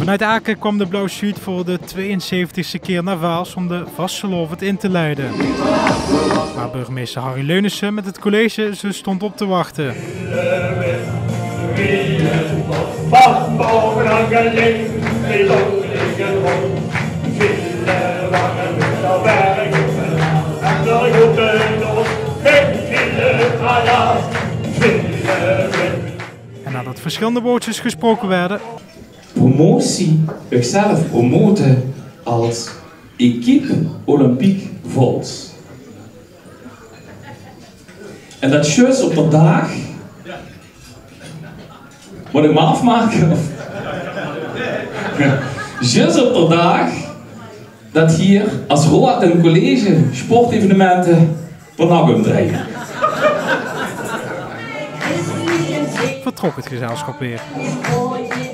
Vanuit Aken kwam de Blauwe Suite voor de 72e keer naar Vaals om de Vastelovend in te leiden. Maar burgemeester Harry Leunissen met het college ze stond op te wachten. En nadat verschillende woordjes gesproken werden. Promotie, zichzelf promoten als Equipe Olympique Vols. En dat juist op de dag. Moet ik me afmaken? Juist op de dag dat hier als Roat en college sportevenementen van Nagum draaien. Vertrok het gezelschap weer.